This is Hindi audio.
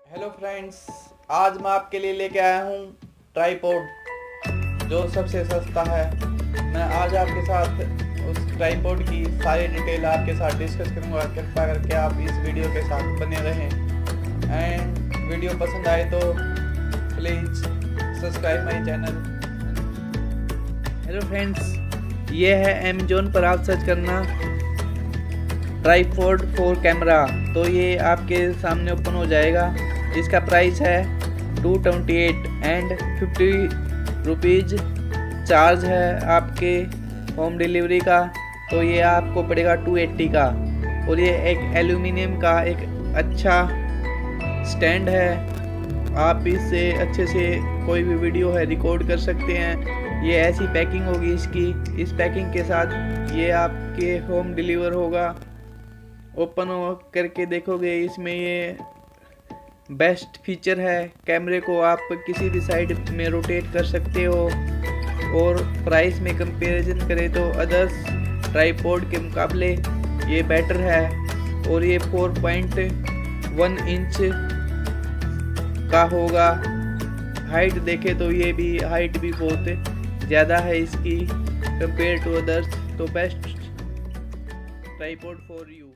हेलो फ्रेंड्स, आज मैं आपके लिए लेके आया हूँ ट्राइपॉड जो सबसे सस्ता है। मैं आज आपके साथ उस ट्राइपॉड की सारी डिटेल आपके साथ डिस्कस करूँगा। कृपया करके आप इस वीडियो के साथ बने रहें एंड वीडियो पसंद आए तो please subscribe my channel. Hello friends, ये है अमेज़न पर आप सर्च करना ट्राइपॉड 4 कैमरा, तो ये आपके सामने ओपन हो जाएगा। इसका प्राइस है 228 एंड 50 रुपीज़ चार्ज है आपके होम डिलीवरी का, तो ये आपको पड़ेगा 280 का। और ये एक एल्यूमिनियम का एक अच्छा स्टैंड है, आप इससे अच्छे से कोई भी वीडियो है रिकॉर्ड कर सकते हैं। ये ऐसी पैकिंग होगी इसकी, इस पैकिंग के साथ ये आपके होम डिलीवर होगा। ओपन करके देखोगे इसमें ये बेस्ट फीचर है, कैमरे को आप किसी भी साइड में रोटेट कर सकते हो। और प्राइस में कंपैरिजन करें तो अदर्स ट्राइपॉड के मुकाबले ये बेटर है। और ये 4.1 इंच का होगा। हाइट देखे तो ये भी हाइट भी बहुत ज़्यादा है इसकी कंपेयर टू अदर्स, तो बेस्ट ट्राइपॉड फॉर यू।